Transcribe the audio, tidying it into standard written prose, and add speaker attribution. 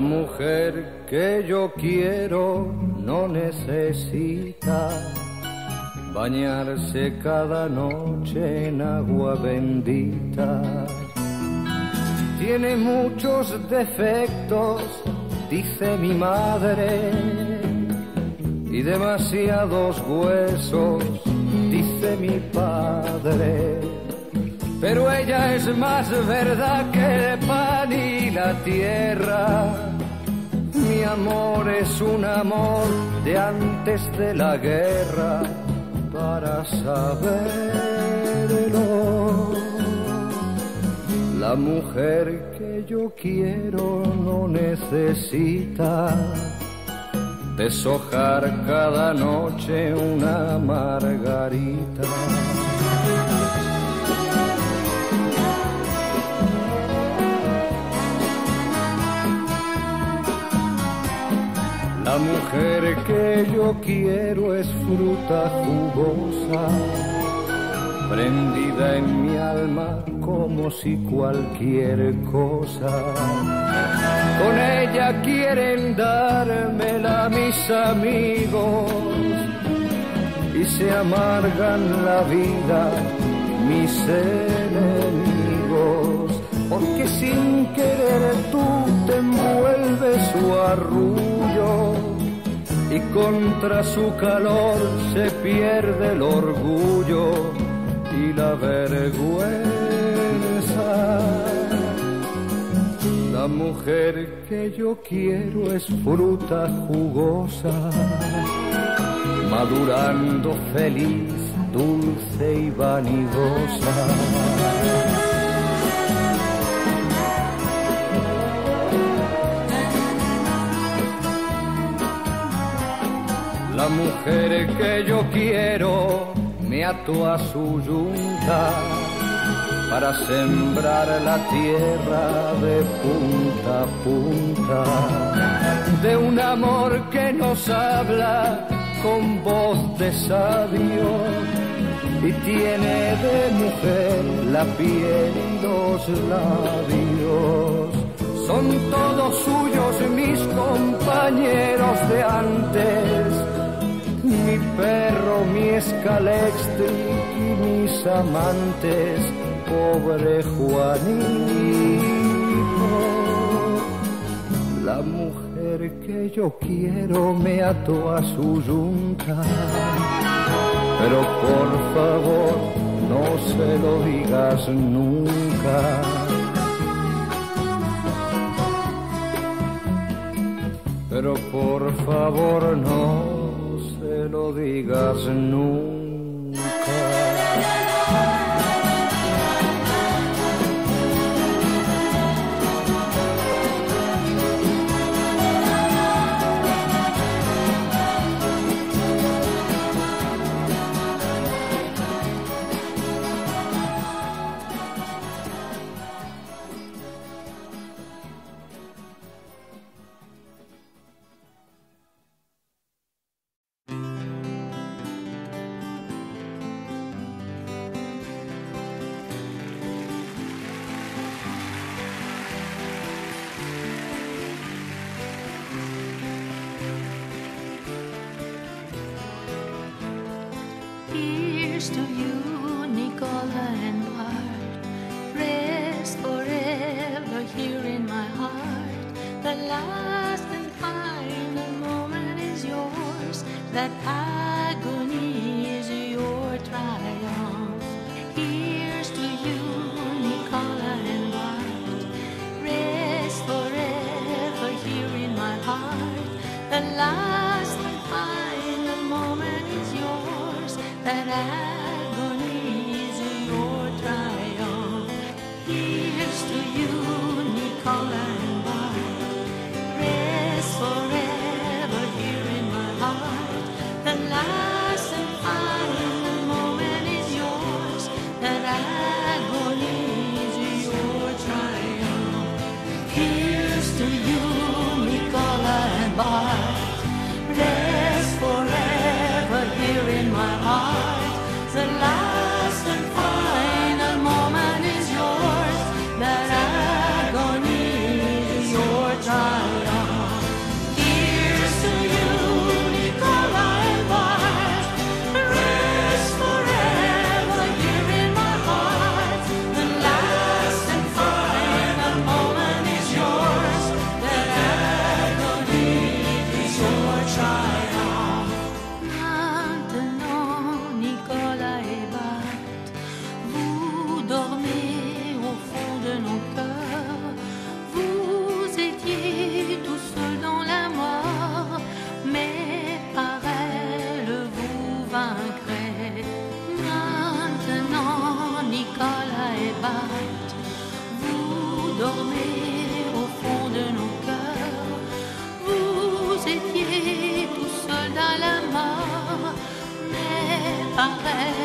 Speaker 1: mujer que yo quiero no necesita bañarse cada noche en agua bendita. Tiene muchos defectos, dice mi madre, y demasiados huesos, dice mi padre. Pero ella es más verdad que el pan y la tierra. Mi amor es un amor de antes de la guerra, para saberlo. La mujer que yo quiero no necesita deshojar cada noche una margarita. La mujer que yo quiero es fruta jugosa, prendida en mi alma como si cualquier cosa. Con ella quieren dármela mis amigos y se amargan la vida mis enemigos, porque sin querer tú te envuelves su arrullo y contra su calor se pierde el orgullo y la vergüenza. La mujer que yo quiero es fruta jugosa, madurando feliz, dulce y vanidosa. La mujer que yo quiero me ató a su yunta para sembrar la tierra de punta a punta, de un amor que nos habla con voz de sabio y tiene de mujer la piel y los labios. Son todos suyos mis compañeros de antes, mi perro, mi escalextric y mis amantes, pobre Juanito. La mujer que yo quiero me ató a su yunta, pero por favor no se lo digas nunca. Pero por favor no se lo digas nunca.
Speaker 2: Here's to you, Nicola and Bart. Rest forever here in my heart. The last and final moment is yours. That agony is your triumph. Here's to you, Nicola and Bart. Rest forever here in my heart. The last and final moment is yours. That agony is your triumph. Here's to you, Nicola and Bart. Rest forever here in my heart. The last and final moment is yours. That agony is your triumph. Here's to you, Nicola and Bart. Rest forever here in my heart. The disparaît.